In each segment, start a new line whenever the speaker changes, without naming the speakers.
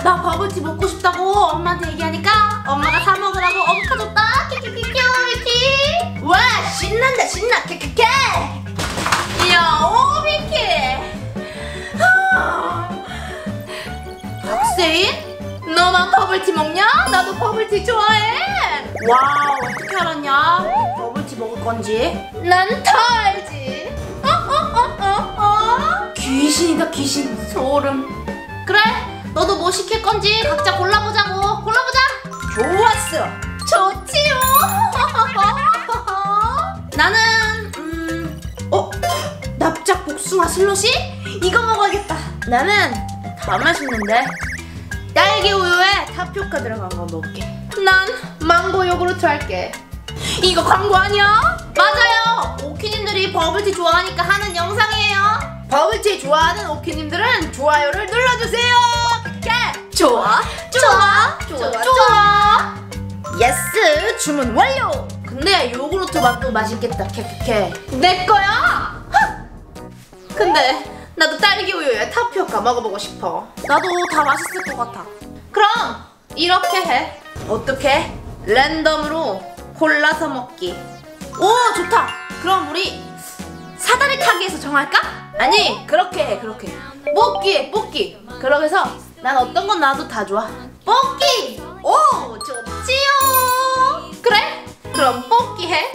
나 버블티 먹고 싶다고 엄마한테 얘기하니까 엄마가 사 먹으라고 어묵 사줬다. 키키키키. 와, 신난다 신나. 키키키. 이야, 오비키. 박세인? 너만 버블티 먹냐? 나도 버블티 좋아해. 와, 어떻게 알았냐? 버블티 먹을 건지? 난 다 알지. 귀신이다 귀신. 소름. 그래, 너도 뭐 시킬 건지 각자 골라보자고. 골라보자. 좋았어. 좋지요. 나는 납작 복숭아 슬러시? 이거 먹어야겠다. 나는 다 맛있는데 딸기 우유에 타피오카 들어간 거 먹을게. 난 망고 요구르트 할게. 이거 광고 아니야? 맞아요. 오키님들이 버블티 좋아하니까 하는 영상이에요. 버블티 좋아하는 오키님들은 좋아요를 눌러주세요. 좋아. 예스, 주문 완료. 근데 요구르트 맛도 맛있겠다. 캐캐캐. 내 거야. 근데 나도 딸기 우유에 타피오카 먹어보고 싶어. 나도 다 맛있을 것 같아. 그럼 이렇게 해. 어떻게? 랜덤으로 골라서 먹기. 오, 좋다. 그럼 우리 사다리 타기에서 정할까? 아니, 그렇게 해. 그렇게 뽑기. 그렇게 해서 난 어떤 건 나도 다 좋아. 뽑기. 오, 좋지요. 그래, 그럼 뽑기 해.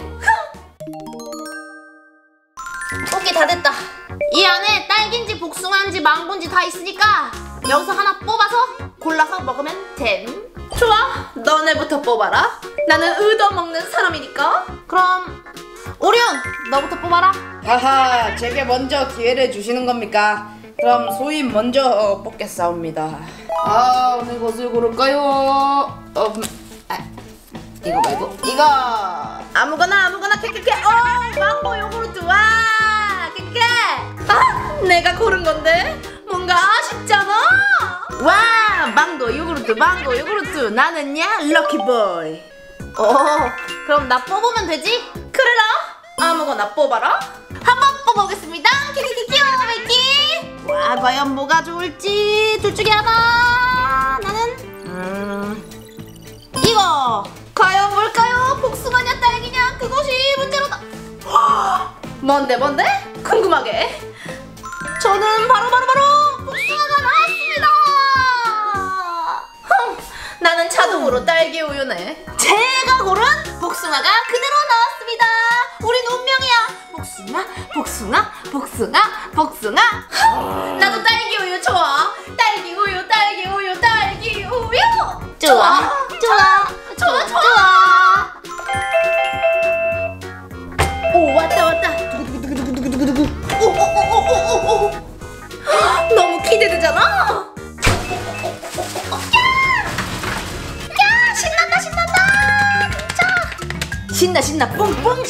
뽑기 다 됐다. 이 안에 딸기인지 복숭아인지 망고인지 다 있으니까 여기서 하나 뽑아서 골라서 먹으면 됨. 좋아, 너네부터 뽑아라. 나는 얻어먹는 사람이니까. 그럼 오리온, 너부터 뽑아라.
하하, 제게 먼저 기회를 주시는 겁니까? 그럼 소인 먼저 뽑겠사옵니다. 어느 것을 고를까요? 이거 말고 이거.
아무거나 캐캐캐. 망고 요구르트. 와, 캐캐. 내가 고른 건데 뭔가 아쉽잖아. 와, 망고 요구르트. 나는야 럭키보이. 그럼 나 뽑으면 되지? 그래라. 아무거나 뽑아라. 한번 뽑아보겠습니다. 키키키키오메키. 와, 과연 뭐가 좋을지 둘 중에 하나. 나는 이거. 과연 뭘까요? 복숭아냐 딸기냐, 그것이 문제로다. 뭔데? 궁금하게. 저는 바로 복숭아가 나왔습니다. 나는 자동으로 딸기 우유네. 제가 고른 복숭아가 그대로 나왔습니다. 우린 운명이야. 복숭아. 나도 딸기 우유 좋아. 딸기 우유. 좋아. 오, 왔다. 두구두구두구두구두구. 오. 너무 기대되잖아. 야, 신난다. 진짜. 신나 뿡뿡.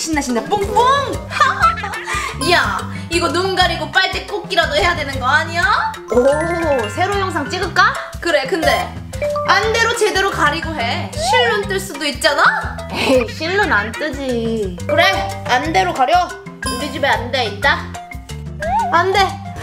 야, 이거 눈 가리고 빨대 꽂기라도 해야 되는 거 아니야? 오, 새로 영상 찍을까? 그래, 근데 안대로 제대로 가리고 해. 실눈 뜰 수도 있잖아? 에이, 실눈 안 뜨지. 그래, 안대로 가려. 우리 집에 안대 있다. 안돼.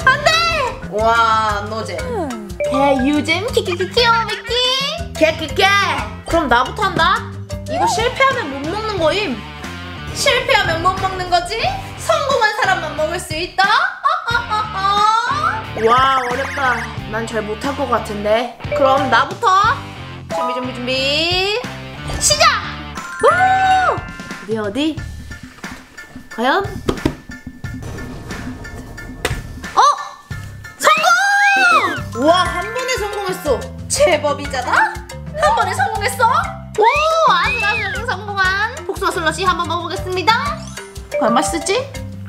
와, 노잼. 개유잼 키키키키오미키. 개키케. 그럼 나부터 한다. 이거 실패하면 못 먹는 거임. 실패하면 못 먹는 거지? 성공한 사람만 먹을 수 있다? 와, 어렵다. 난 잘 못할 것 같은데. 그럼 나부터. 준비. 시작! 우! 어디? 과연? 성공! 와, 한 번에 성공했어. 제법이잖아? 한 번에 성공했어? 오, 아슬아슬 성공한 복숭아 슬러시 한번 먹어보겠습니다. 과연 맛있을지?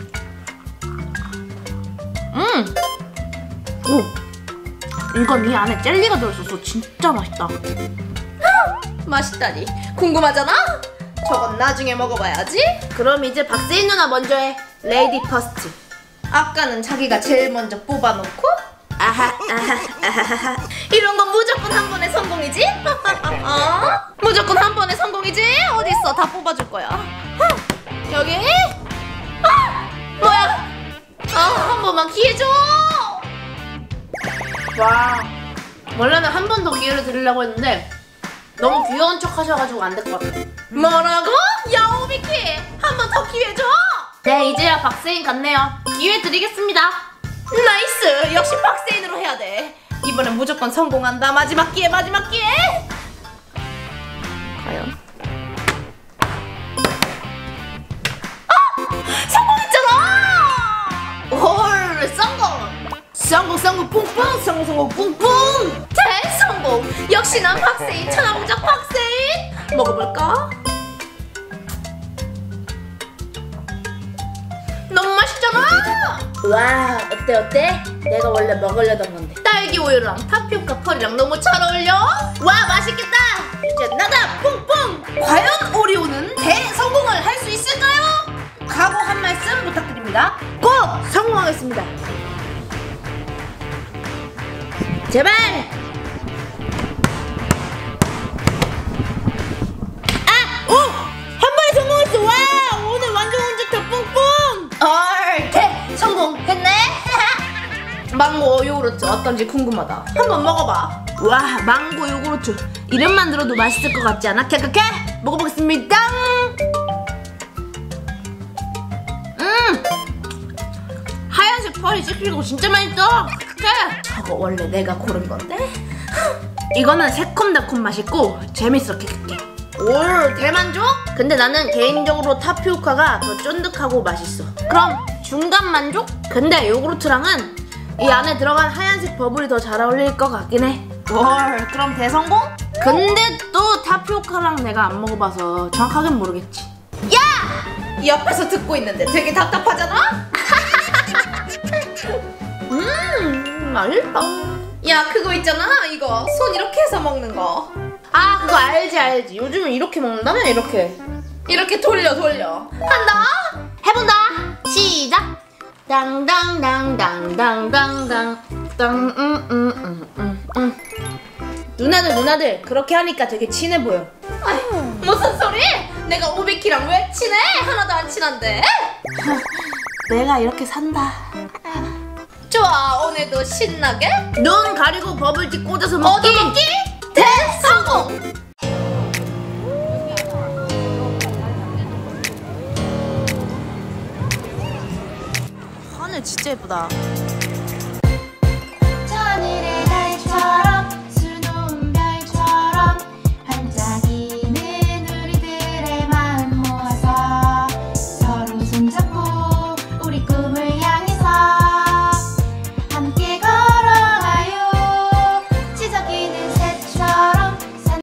오, 이건 이 안에 젤리가 들어있어서 진짜 맛있다. 맛있다니. 궁금하잖아? 저건 나중에 먹어봐야지. 그럼 이제 박세인 누나 먼저 해. 레이디 퍼스트. 아까는 자기가 제일 먼저 뽑아놓고 아하. 이런 건 무조건 한 번에 성공이지? 무조건 한 번에 성공이지? 어딨어? 다 뽑아줄 거야. 여기? 뭐야? 한 번만 기회 줘.
와,
원래는 한 번 더 기회를 드리려고 했는데 너무 귀여운 척 하셔가지고 안 될 것 같아. 뭐라고? 야 오비키 한 번 더 기회 줘. 네 이제야 박세인 같네요. 기회 드리겠습니다. 나이스. 역시 박세인으로 해야 돼. 이번엔 무조건 성공한다. 마지막 기회 마지막 기회. 과연? 성공했잖아. 올 성공. 성공 뿡뿡. 성공 뿡뿡. 대성공. 역시 난 박세인. 천하무적 박세인. 먹어볼까? 너무 맛있잖아. 와 어때? 내가 원래 먹으려던 건데. 딸기 우유랑 타피오카 펄이랑 너무 잘 어울려. 와 맛있겠다. 이제 나다 뿡뿡. 과연 오리오는 대성공을 할 수 있을까요? 각오 한 말씀 부탁드립니다. 꼭 성공하겠습니다. 제발. 한 번에 성공했어. 와 오늘 완전 좋다. 뿡뿡. 성공했네. 망고 요구르트 어떤지 궁금하다. 한번 먹어봐. 와 망고 요구르트 이름만 들어도 맛있을 것 같지 않아? 캐캐캐 먹어보겠습니다. 하얀색 펄이 씹히고 진짜 맛있어. 저거 원래 내가 고른 건데. 이거는 새콤달콤 맛있고 재밌어. 캐캐캐. 올 대만족? 근데 나는 개인적으로 타피오카가 더 쫀득하고 맛있어. 그럼 중간 만족? 근데 요구르트랑은 이 안에 들어간 하얀색 버블이 더 잘 어울릴 것 같긴 해. 월 그럼 대성공? 근데 또 타피오카랑 내가 안 먹어봐서 정확하게는 모르겠지. 야! 옆에서 듣고 있는데 되게 답답하잖아? 맛있다. 야 그거 있잖아 이거 손 이렇게 해서 먹는 거. 아 그거 알지. 요즘은 이렇게 먹는다며. 이렇게 돌려 한다. 해본다. 시작. 당당당당당당당 누나들 그렇게 하니까 되게 친해 보여. 아이, 무슨 소리? 내가 오비키랑 왜 친해? 하나도 안 친한데. 내가 이렇게 산다. 좋아 오늘도 신나게 눈 가리고 버블티 꽂아서 먹기. 대성공. 하늘 진짜 예쁘다.